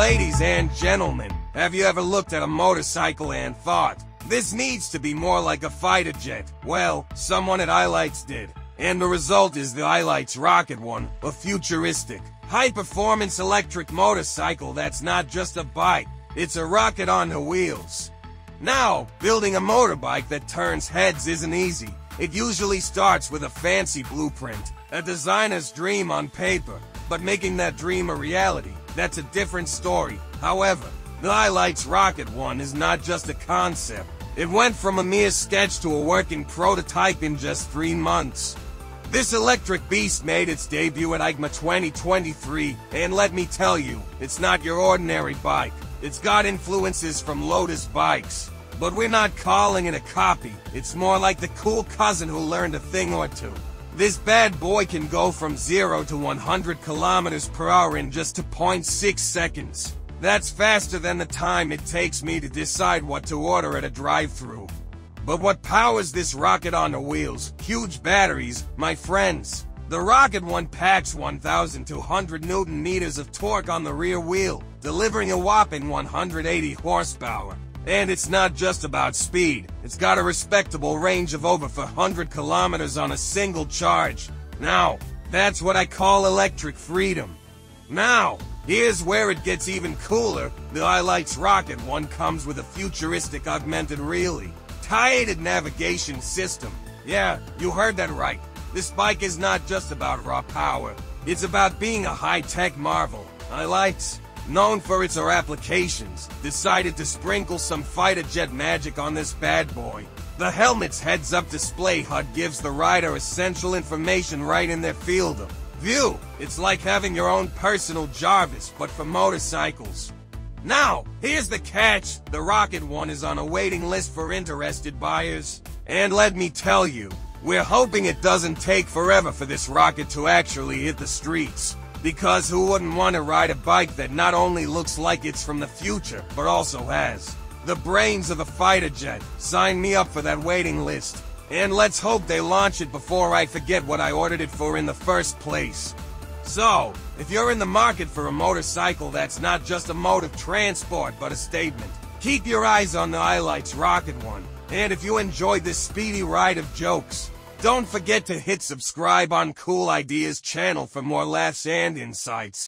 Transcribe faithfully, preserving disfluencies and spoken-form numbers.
Ladies and gentlemen, have you ever looked at a motorcycle and thought, this needs to be more like a fighter jet? Well, someone at EyeLights did. And the result is the EyeLights Rocket One, a futuristic, high-performance electric motorcycle that's not just a bike, it's a rocket on the wheels. Now, building a motorbike that turns heads isn't easy. It usually starts with a fancy blueprint, a designer's dream on paper. But making that dream a reality, that's a different story. However, the EyeLights Rocket One is not just a concept. It went from a mere sketch to a working prototype in just three months. This electric beast made its debut at EICMA twenty twenty-three, and let me tell you, it's not your ordinary bike. It's got influences from Lotus bikes. But we're not calling it a copy, it's more like the cool cousin who learned a thing or two. This bad boy can go from zero to one hundred kilometers per hour in just two point six seconds. That's faster than the time it takes me to decide what to order at a drive-thru. But what powers this rocket on the wheels? Huge batteries, my friends. The Rocket One packs one thousand two hundred newton meters of torque on the rear wheel, delivering a whopping one hundred eighty horsepower. And it's not just about speed, it's got a respectable range of over four hundred kilometers on a single charge. Now, that's what I call electric freedom. Now, here's where it gets even cooler. The EyeLights Rocket One comes with a futuristic augmented reality, tied navigation system. Yeah, you heard that right. This bike is not just about raw power, it's about being a high-tech marvel. EyeLights, known for its applications, decided to sprinkle some fighter jet magic on this bad boy. The helmet's heads-up display H U D gives the rider essential information right in their field of view. It's like having your own personal Jarvis, but for motorcycles. Now, here's the catch. The Rocket One is on a waiting list for interested buyers. And let me tell you, we're hoping it doesn't take forever for this rocket to actually hit the streets. Because who wouldn't want to ride a bike that not only looks like it's from the future, but also has the brains of a fighter jet? Sign me up for that waiting list. And let's hope they launch it before I forget what I ordered it for in the first place. So, if you're in the market for a motorcycle that's not just a mode of transport but a statement, keep your eyes on the EyeLights Rocket One. And if you enjoyed this speedy ride of jokes, don't forget to hit subscribe on Cool Ideas channel for more laughs and insights.